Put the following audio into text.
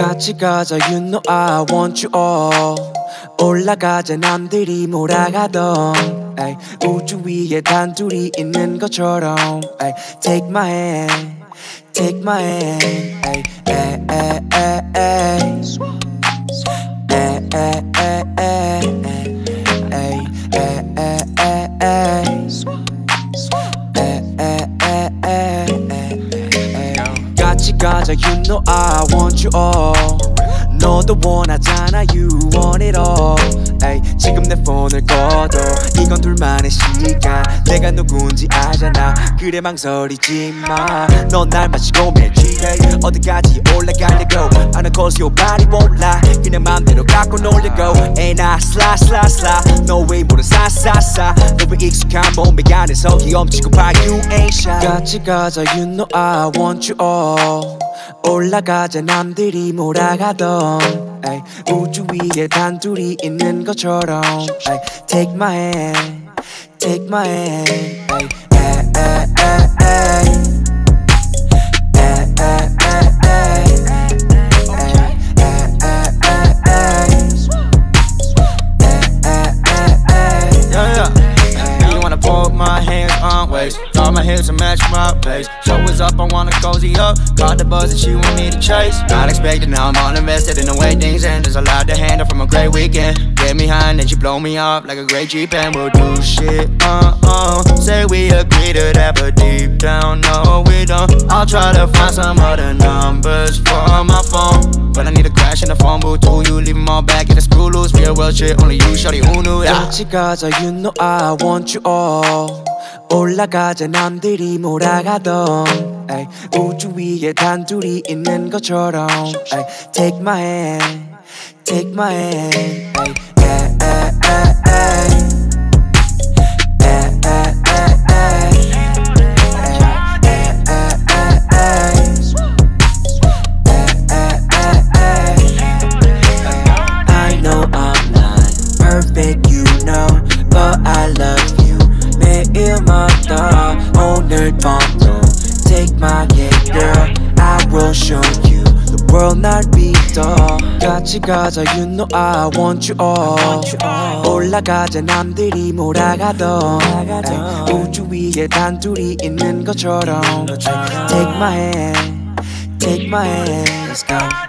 같이 가자 you know I want you all 올라가자 남들이 몰아가던 ay, 우주 위에 단둘이 있는 것처럼 ay, take my hand take my hand ay, ay, ay, ay, ay. Ay, ay, ay, ay, ay, ay, ay, ay, ay. 같이 가자 you know I want you all 너도 원하잖아 you want it all 에이, 지금 내 폰을 꺼도 이건 둘만의 시간 내가 누군지 알잖아 그래 망설이지마 넌 날 마치고 매일 취해 어디까지 올라가려고 I know cause your body won't lie 그냥 맘대로 갖고 놀려고 And I slide slide slide 너의 모든 사사사 너의 익숙한 몸에 안에서 헤엄치고 봐 you ain't shy 같이 가자 you know I want you all 올라가자 남들이 몰아가던 ay, 우주 위에 단둘이 있는 것처럼 ay, take my hand take my hand ay, ay, ay, ay, ay. Ay, ay, ay, ay. Ay, ay, ay, ay, ay. Ay, ay, ay, ay. Yeah. You wanna put my hands on waist draw my hips and match my pace show is up, I wanna cozy up caught the buzz and she want me to chase not expecting now I'm all invested in the way things end there's a lot to handle from a great weekend get me high and then she blow me up like a great Jeep and we'll do shit say we agree to that but deep down no we don't I'll try to find some other numbers for my phone but I need a crash in the phone booth do you leave them all back in the screw loose real world shit only you shorty who knew yeah. 같이 가자 you know I want you all 올라가자 남들이 몰아가던 ay, 우주 위에 단둘이 있는 것처럼 ay, take my hand take my hand ay, ay, ay, ay, ay. Ay, ay, ay, ay. Ay, ay, ay, ay, ay. Ay, ay, ay, ay. I know I'm not perfect you know but I love you 매일마다 오늘 밤도 take my hand girl I will show you the world 날 믿어 같이 가자 you know I want you all 올라가자 남들이 몰아가던 ay, 우주 위에 단둘이 있는 것처럼 take my hand let's go